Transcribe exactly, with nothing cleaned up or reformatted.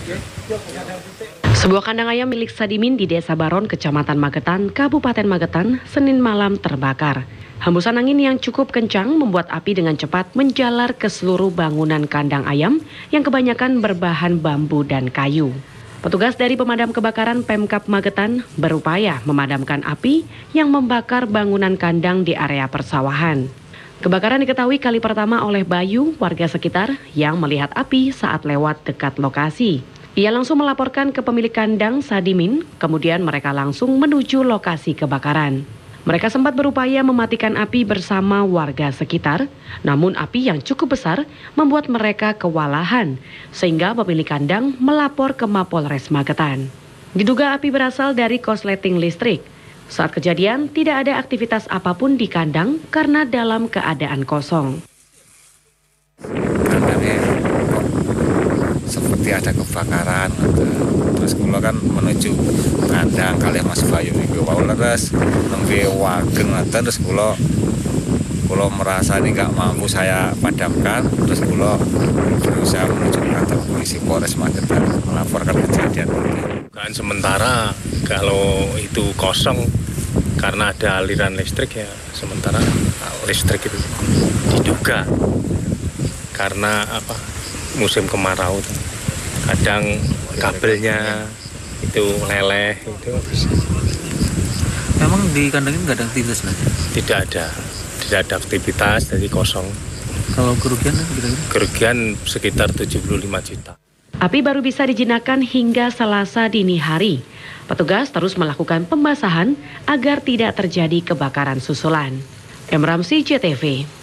Sebuah kandang ayam milik Sadimin di Desa Baron, Kecamatan Magetan, Kabupaten Magetan, Senin malam terbakar. Hembusan angin yang cukup kencang membuat api dengan cepat menjalar ke seluruh bangunan kandang ayam yang kebanyakan berbahan bambu dan kayu. Petugas dari pemadam kebakaran Pemkab Magetan berupaya memadamkan api yang membakar bangunan kandang di area persawahan. Kebakaran diketahui kali pertama oleh Bayu, warga sekitar yang melihat api saat lewat dekat lokasi. Ia langsung melaporkan ke pemilik kandang Sadimin, kemudian mereka langsung menuju lokasi kebakaran. Mereka sempat berupaya mematikan api bersama warga sekitar, namun api yang cukup besar membuat mereka kewalahan, sehingga pemilik kandang melapor ke Mapolres Magetan. Diduga api berasal dari korsleting listrik. Saat kejadian, tidak ada aktivitas apapun di kandang karena dalam keadaan kosong. Kandangnya kok seperti ada kebakaran, terus kula kan menuju kandang kali Mas Bayu niku wau leres nembe wageng ngaten, terus kula kula merasa ini nggak mampu saya padamkan, terus kula berusaha menuju ke kantor polisi Polres Magetan melaporkan kejadian ini. Kan sementara kalau itu kosong karena ada aliran listrik, ya sementara listrik itu diduga karena apa musim kemarau itu. Kadang kabelnya itu leleh itu. Memang di kandang ini nggak ada aktivitas lagi? Tidak ada, tidak ada aktivitas, jadi kosong. Kalau kerugian kira-kira? Kerugian sekitar tujuh puluh lima juta. Api baru bisa dijinakkan hingga Selasa dini hari. Petugas terus melakukan pembasahan agar tidak terjadi kebakaran susulan. M. Ramsi, J T V.